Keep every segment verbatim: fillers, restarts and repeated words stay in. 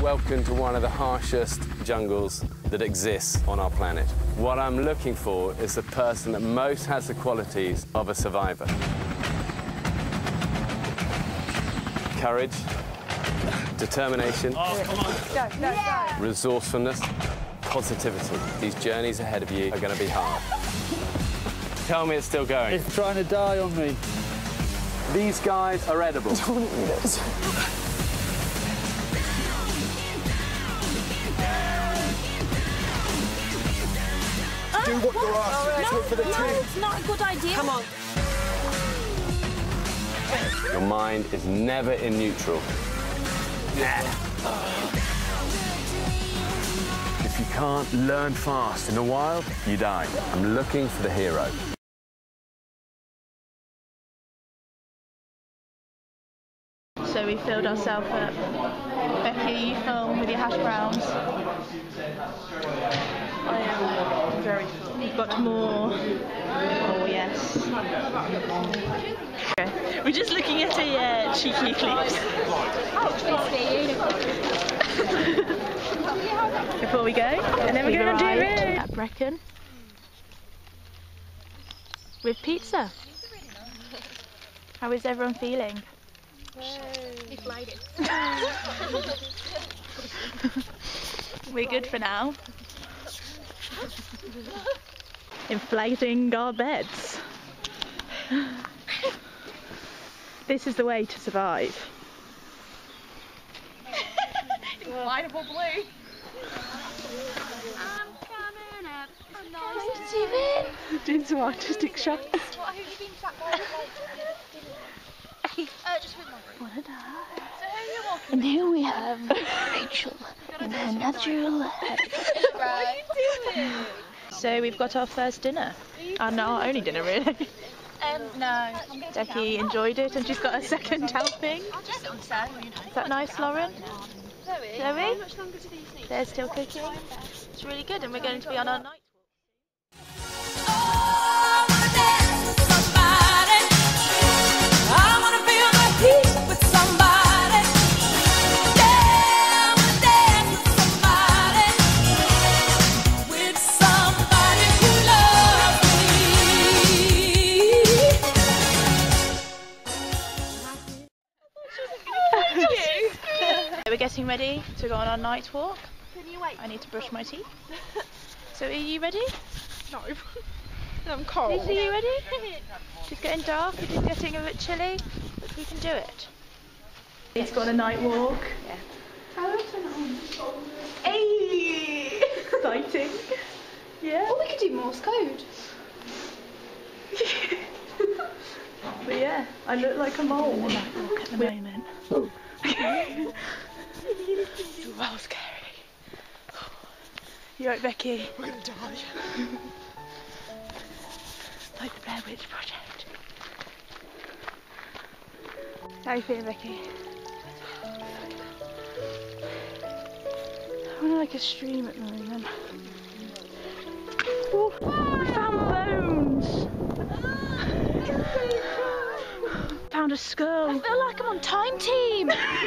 Welcome to one of the harshest jungles that exists on our planet. What I'm looking for is the person that most has the qualities of a survivor. Courage, determination, oh, come on. Go, go, yeah. go. resourcefulness, positivity. These journeys ahead of you are going to be hard. Tell me it's still going. It's trying to die on me. These guys are edible. Do what you're asked. No, for the no, team. it's not a good idea. Come on. Your mind is never in neutral. Nah. If you can't learn fast in the wild, you die. I'm looking for the hero. So we filled ourselves up. Becky, you film with your hash browns. I am very full. You've got more. Oh, yes. Okay. We're just looking at a uh, cheeky eclipse. Before we go, and then we're going to do it at Brecon with pizza. How is everyone feeling? Deflated. We're good for now. Inflating our beds. This is the way to survive. Inflatable blue. I'm coming up. I'm nice to Doing some artistic shots. What have you been sat by Uh, just with my What a day. So who are you walking And here we have Rachel in her natural habitat. Right. So we've got our first dinner. And our only dinner, really. Um, no. Becky enjoyed it and she's got a second helping. I'll just sit on the side, you know. Is that nice, Lauren? Zoe, Zoe? how much longer do these need? They're still cooking. It's really good and we're going to be on our night We're getting ready to go on our night walk. Can you wait? I need to brush my teeth. So are you ready? No. I'm cold. Lisa, are you ready? It's getting dark, it is getting a bit chilly, but we can do it. Need to go on a night walk. Yeah. Hey! Exciting. Yeah. Oh, we could do Morse code. But yeah, I look like a mole on a night walk at the moment. It's well scary. You right, Becky? We're gonna die. Like the Blair Witch Project. How are you feeling, Becky? I'm in like a stream at the moment. Oh, we found bones! Found a skull. I feel like I'm on Time Team.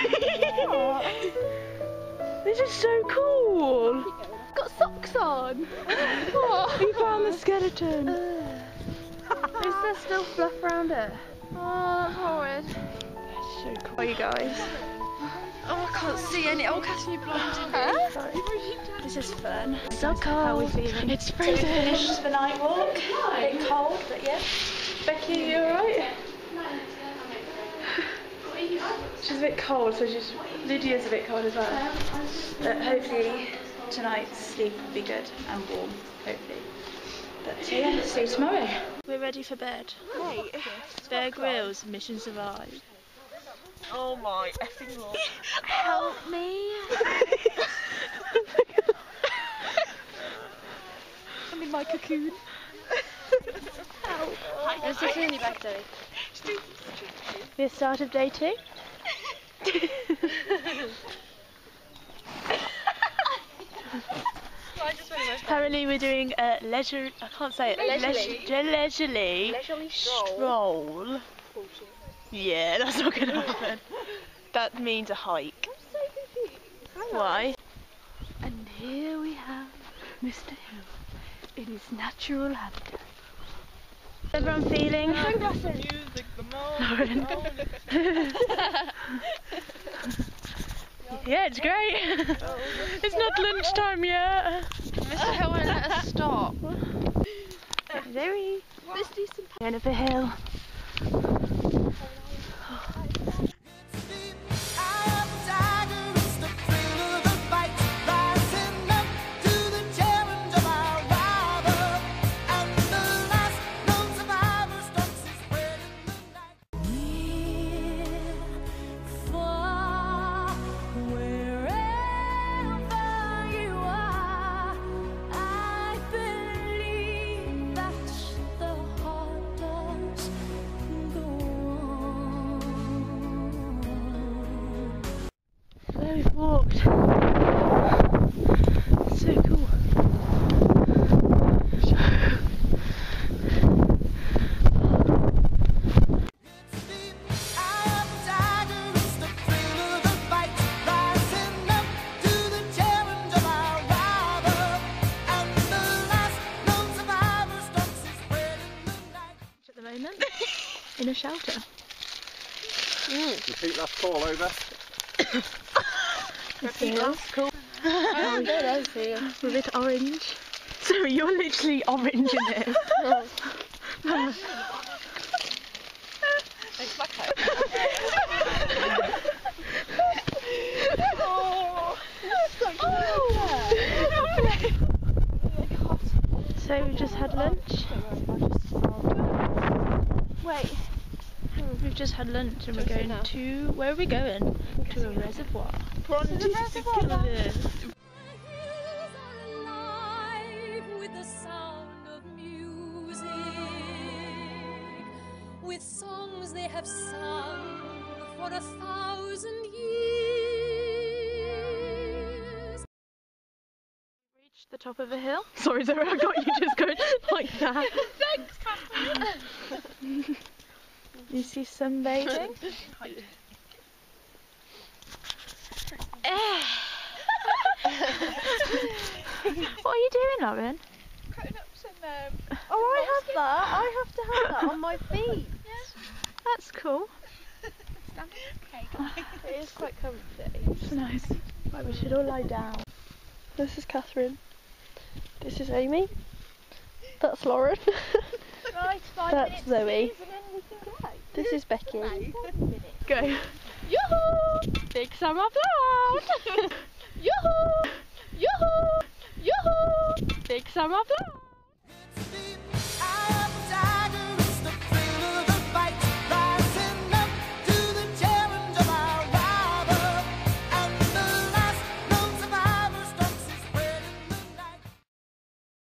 This is so cool. Got socks on. Oh, we found the skeleton. Is there still fluff around it? Oh, that's horrid. That's so cool. How are you guys? Oh, I can't see any. Oh, catching you blind. Sorry. This is fun. So cold. How are we feeling? It's So we freezing. finished the night walk. A bit cold, but yeah. Becky, you alright? She's a bit cold, so she's Lydia's a bit cold as well. But hopefully tonight's sleep will be good and warm, hopefully. But so yeah, see you tomorrow. We're ready for bed. Mate. Bear Grylls, mission survived. Oh my effing lord. Help me. I'm in my cocoon. Help. There's a really back day. The start of day two. Apparently we're doing a leisure, I can't say it, Leisurely. Leisure, leisurely, Leisurely stroll. Yeah, that's not going to happen. That means a hike. why. And here we have Mister Hill in his natural habitat. Everyone feeling? Lauren. Yeah, it's great. It's not lunchtime yet. Mister Hill won't let us stop. Very. Let's do some going up a hill. We've walked. So cool. At the moment, in a shelter. Mm. Your feet left fall over. That's cool. Oh, good, I see. We're a bit orange. So you're literally orange in it. So we just had lunch. Wait. We've just had lunch and we're going to... Where are we going? To a reservoir. To the reservoir. With the sound of music, with songs they have sung for a thousand years. Reached the top of a hill. Sorry, Zara, I got you just going like that. Thanks, Catherine. You see sunbathing? What are you doing, Lauren? Cutting up some. Um, Oh, I have that. I have to have that on my feet. That's cool. It is quite comfy. It's nice. Right, we should all lie down. This is Catherine. This is Amy. That's Lauren. right, five That's minutes Zoe. and then we can go. This is Becky. Go. Yoo-hoo! Big summer float! Yoo-hoo! Yoo-hoo! Yoo-hoo! Big summer float!